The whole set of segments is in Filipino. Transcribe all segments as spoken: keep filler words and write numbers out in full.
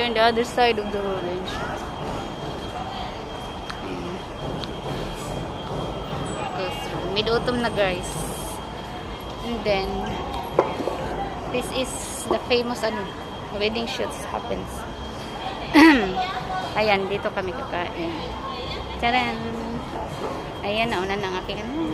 in the other side of the road. Mid-autumn na guys. And then this is the famous ano, wedding shoots happens. Ayan, dito kami kakain. Taran! Ayan, nauna na ang aking ano.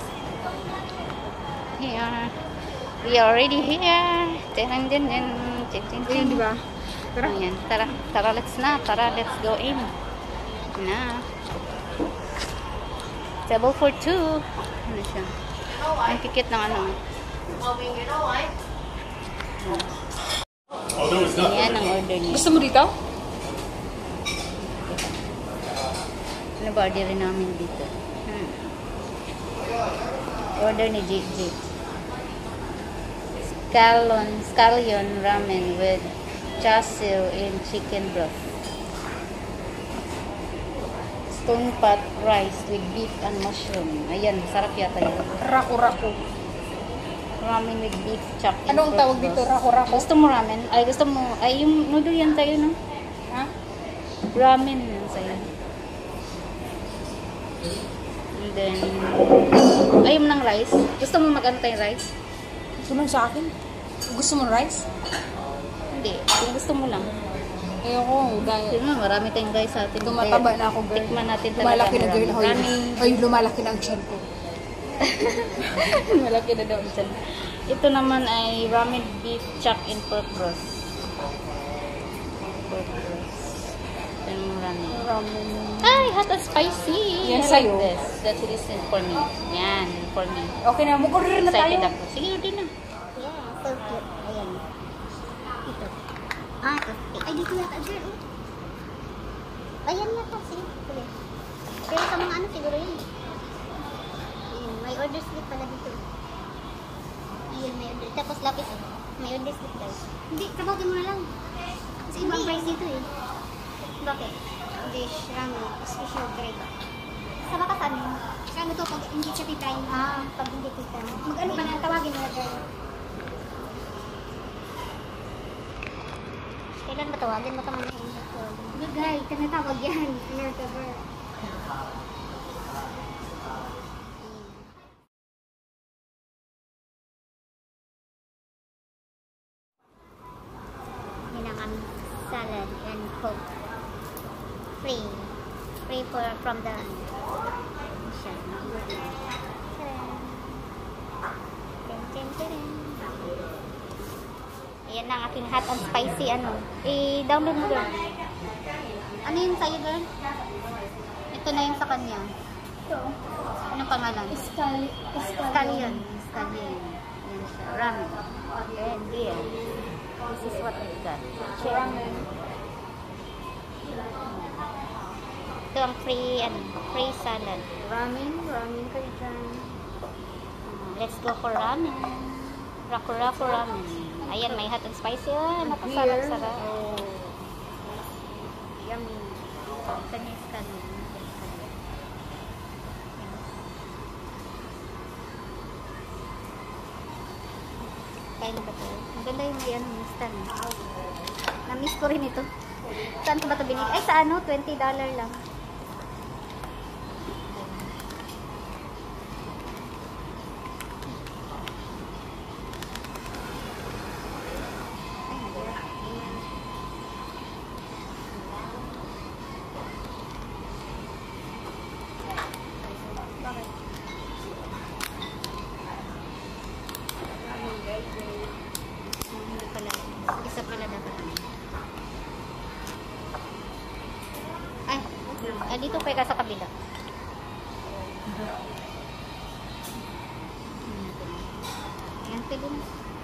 Here. We are already here. Taran din din. Ayun, diba? Tara. Ayan, tara. Tara, let's na. Tara, let's go in. Na. Table for two. Ano siya? Ang kikit ng ano. Ayan ang order niya. Gusto mo dito? Ano ba order namin dito? Hmm. Order ni Jake Jake. Scallion, scallion ramen with chassil in chicken broth. Stone pot rice with beef and mushroom. Ayan, sarap yata yun. Raku-raku. Ramen with beef chop. Anong tawag dito? Raku-raku? Gusto mo ramen? Ay, gusto mo. Ay, yung noodle yan tayo, no? Ha? Ramen yan sa'yo. And then, ayaw mo ng rice? Gusto mo mag-ano tayong rice? Gusto mo sa akin? Gusto mo rice? Hindi. Kung gusto mo lang. Ayoko, dahil Tignan mo, marami tayong rice sa atin. tumataba na ako, girl. Tikman natin talaga. Lumalaki na, girl. Hoy, Ramen. Hoy, lumalaki na ang tiyan ko. Malaki na daw dyan. Ito naman ay ramen beef chuck in pork broth. Pork broth. Ito yung ramen. Ramen. Ay, hot and spicy. Yan I sa'yo. like this. That is it for me. Yan, for me. Okay na, mag-order na tayo. Excited ako. Sige, order na. Yeah, so cute. Ayan. Ito. Ah, ito. Ay, dito yata, girl. Oh. Ayan na to. Sige. Pero sa mga ano, siguro yun. Ayan, may order slip pala dito. Ayan, may order. Tapos lapis. May order slip tayo. Hindi, trabahotin mo na lang. Kasi ibang price dito eh. Bakit? Dish, ramen, special grade. Sa bakas ano? Ano to pag hindi siya titry? Ah, pag hindi titry. Mag-ano ba na? Tawagin mo na tayo. Kailan ba tawagin mo ka man yung Gagay, tinatawag yan. Never. Yan ang aming salad and coke. Free. Free for from the siya. Ayan na ang aking hot and spicy ano. I-download mo girl. Ano yun sa'yo girl? Ito na yung sa kanya. Ito. Anong pangalan? Scallion. Scallion. Scallion. Yan siya. Ramen. And here. This is what we got. Ramen. Ito ang free, ano, free salad. Ramen. Ramen kayo dyan. Let's go for ramen. Raku-raku ramen. Ayan, may hot and spicy. Ah, napasarap-sarap. Oh. Yummy. Ito niya is kanin. Kain ba ito? Ang ganda yung may ano, mistan. Na-miss ko rin ito. Saan ko ba ito binigay? Ay, sa ano? twenty dollars lang. Isa pala dapat. Ay, ah, dito pa ka sa kabila. Ayan, pwede na.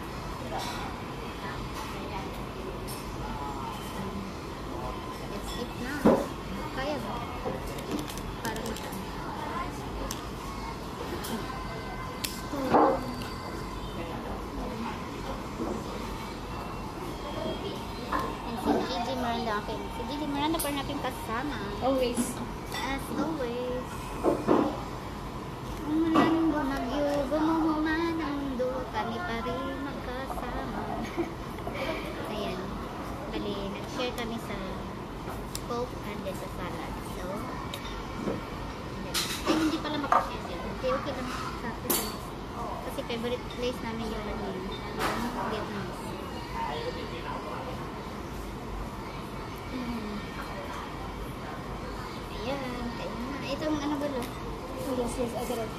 Let's eat na. Kaya ba? Para mataan. Akin. Si Gigi Miranda pa rin aking kasama. Always. As always. Umulan bumagyo, bumuhuman ang mundo, kami pa rin magkasama. Ayan. Bali, nag-share kami Okay, okay lang sa atin. Kasi favorite place namin yung ano yun. Yung Vietnamese. Mm. Ayan, kain na. Ito yung ano ba lo? Oh, yes, yes, I get it.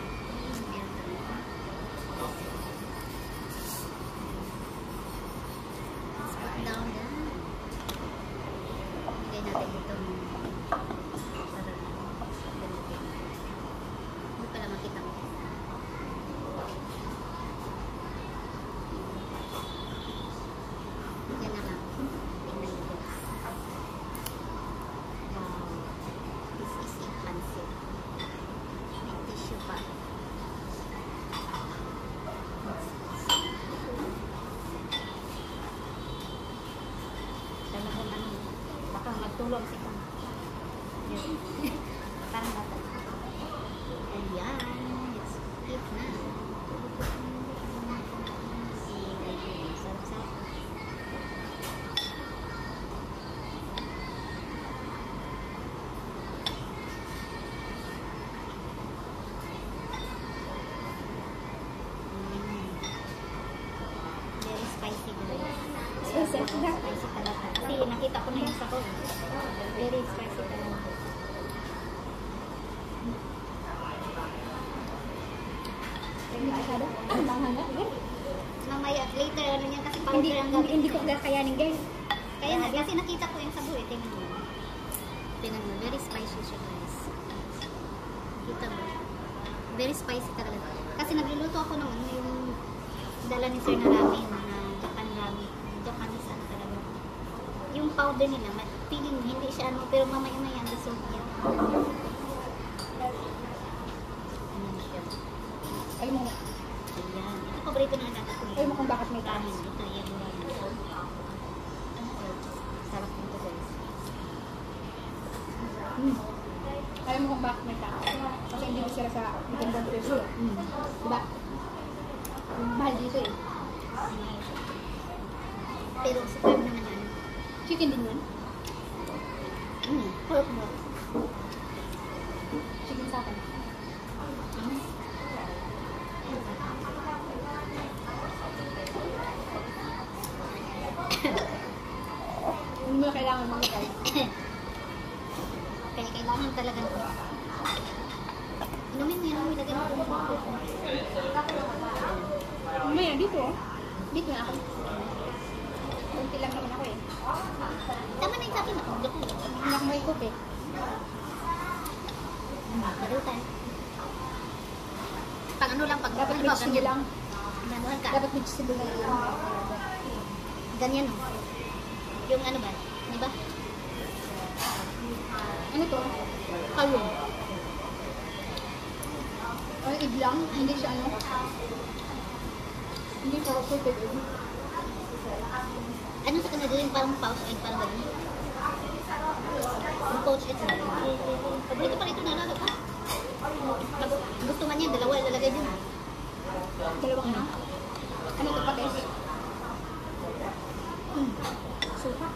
Let's put down yan. Bigay natin itong para ganito. Hindi pala makita ko. Yan na lang. Tingnan nyo guys. Wow. This is a pancit. May tissue pa. Talagang ano, baka magtulog si Kang. Parang bata. Ayan, let's eat na. Sarap-sarap. Mm. Very spicy guys. Spicy na? Spicy talaga. Kasi nakita ko na yung sa ko. Very spicy talaga. Hindi ka sada? Ang tanga nga. Mamaya at later, ano yan kasi powder Hindi, ang hindi, gagawin. hindi ko kakayanin guys. Kaya nga, kasi nakita ko yung sa buhay. Tingnan mo. Tingnan mo. Very spicy siya guys. Kita mo. Very spicy talaga. Kasi nagluluto ako ng ano yung dala ni Sir na ramen na Japan ramen. Japanese ano talaga. Yung powder nila, ma- feeling hindi siya ano, pero mamaya na yan, dissolve yan. Ano siya. Alam mo, Ayan. Ito paborito na natin ko alam mo kung bakit may ramen. taas. Ito yung ramen. Sarap nito guys. Hmm. Alam mo kung bakit may taas. Kasi hindi ko sila sa magandang presyo. Mm. Diba? Mahal dito eh. Pero superb naman yan. Chicken din yun. Mm. Pork mo. Chicken sa akin. Mm. Hindi mo kailangan magkakay. Kaya kailangan talaga. Inumin mo yun, ilagay mo yung pork. Mamaya dito oh. Dito na ako. Kunti lang naman ako eh. Tama na yung sa akin. Hindi ako may cook eh. Parutan. Pag ano lang, pag Dapat ano ba, vegetable lang. Ganuhan ka. Dapat vegetable lang. Ganyan o. Yung ano ba? Di ba? Ano to? Kalong. Ay, egg lang. Hindi siya ano. Hindi siya salted egg. Ano sa kanila yung parang pouch egg, parang ganyan? Yung pouch egg. Paborito pa rito na lalo ka. Pag gusto man yan, dalawa ilalagay din. Dalawang ano? Ano ito patis? Hmm. Suka.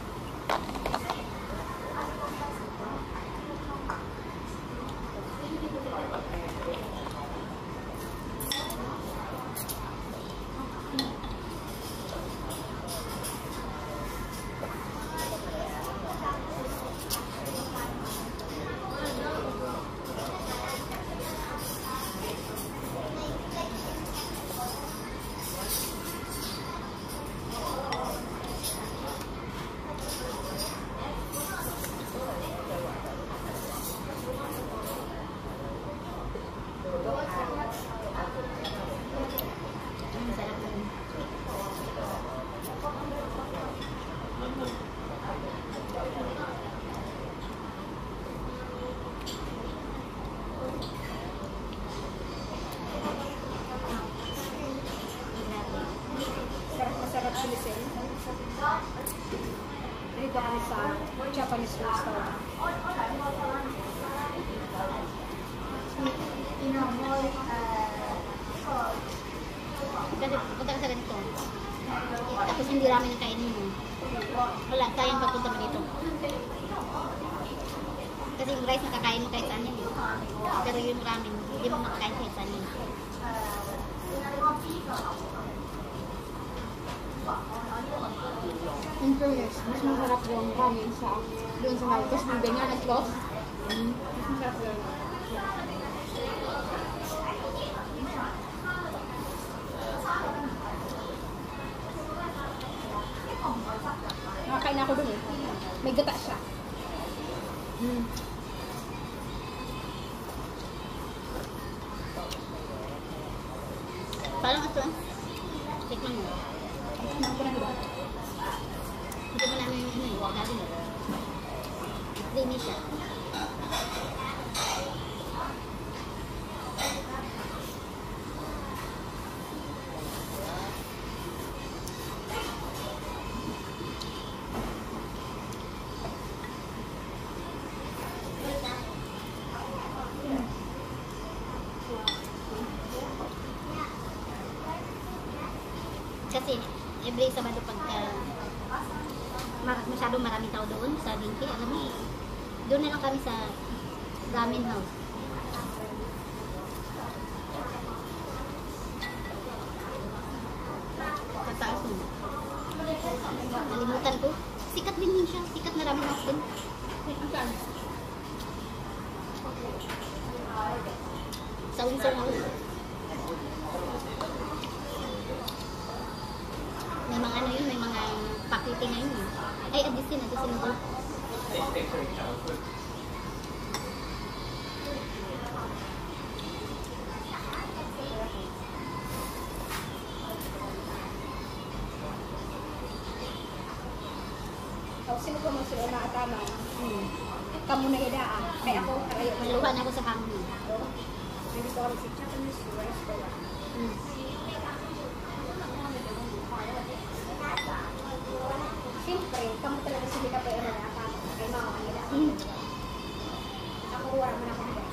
Ang sarap na rin. Sarap na sarap sila sila. Dito kami sa Japanese restaurant. Kasi punta ka sa ganito. Tapos hindi ramen ang kainin mo. Wala, sayang pagpunta mo dito. Kasi yung rice na kakain mo kahit saan yan. eh. Pero yung ramen, hindi mo makakain kahit saan yun. In fairness, mas masarap yung ramen sa doon sa Hawaii. Kasi may ganyan at close. Mm. Mas masarap yun. Nakakain ako dun eh. May gata siya. Mm. Parang ito eh. Tikman mo. Tikman ko na diba? Hindi mo namin yung ano eh. Dati mo. Creamy siya. Kasi every Sabado pagka mar masyadong maraming tao doon sa Dinki, alam mo, doon na lang kami sa ramen house. Kataas mo. Nalimutan ko. Sikat din yun siya. Sikat na ramen house din. Sa Windsor House. May mga ano yun, may mga pakiti na yun. Ay, adisin, adisin na doon. Oh, sino ko mo sila na atama? Hmm. Kamu na hidaan. Kaya ako, karayo. Maluhan ako sa kamo. Maybe ko si Japanese restaurant. Hmm. Siyempre, kamu talaga sila ka pero na atama. Kaya mga kanila. Ako, wala mo na ako nila.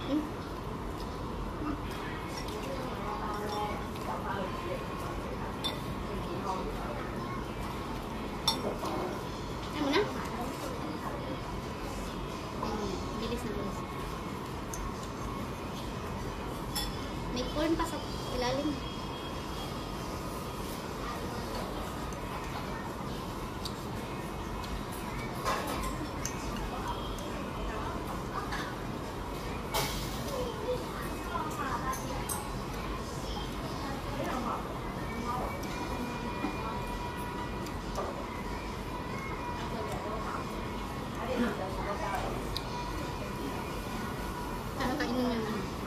Hmm? Ano na? Bilis na bilis. May corn pa sa ilalim. Ano kainin niyo?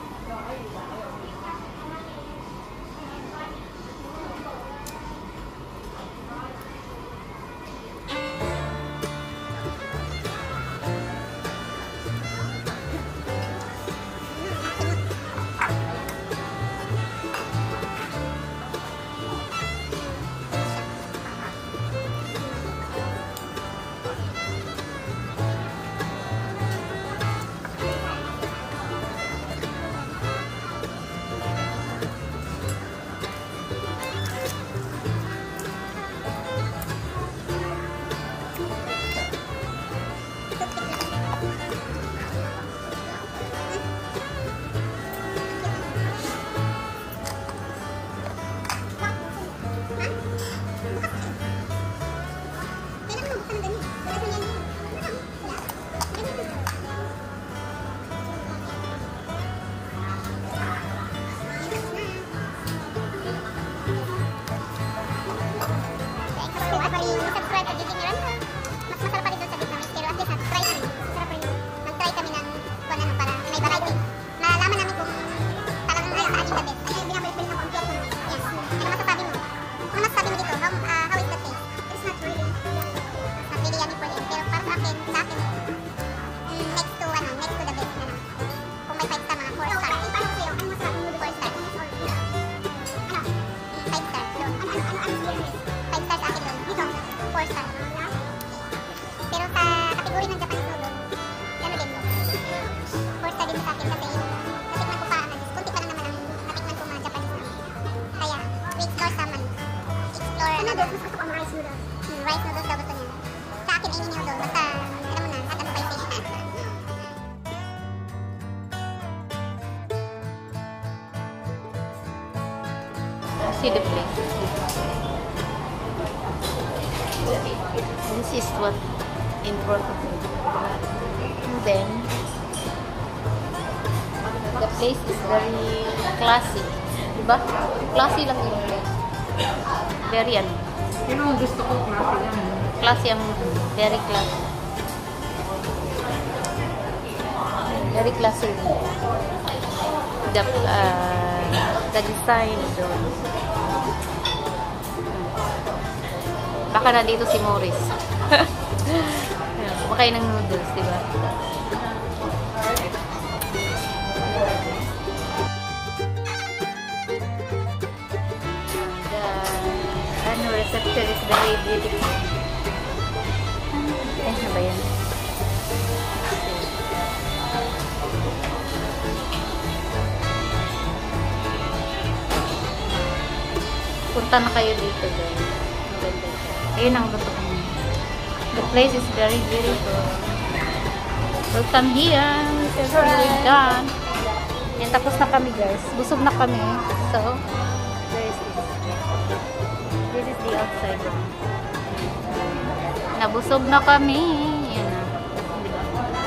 Rice noodles daw gusto niya. Sa akin ay ninyo doon. Basta, alam mo na, at ano pa yung taste na. See the place. This is what in front of me. And then, the place is very classy. Diba? Classy lang yung place. Very ano. Yun ang gusto ko, klase yan. Classy ang very classy. Very classy. The, uh, the design doon. Baka na dito si Morris. Kumakain ng noodles, diba? The reception is very beautiful. Eh, ano ba yan? Punta na kayo dito, guys. Maganda siya. Ayun ang gusto ko. The place is very beautiful. Welcome here. We're done. Yan, tapos na kami, guys. Busog na kami. So, where is this? This is the outside. Nabusog na kami. Yan na. Diba?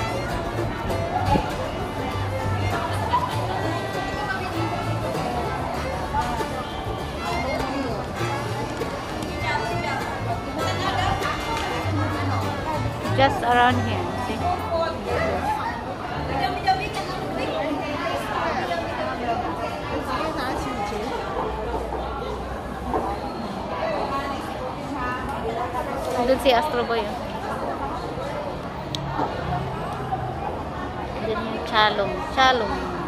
Just around here. See? Doon si Astro Boy. Oh. Doon yung Chalong. Chalong.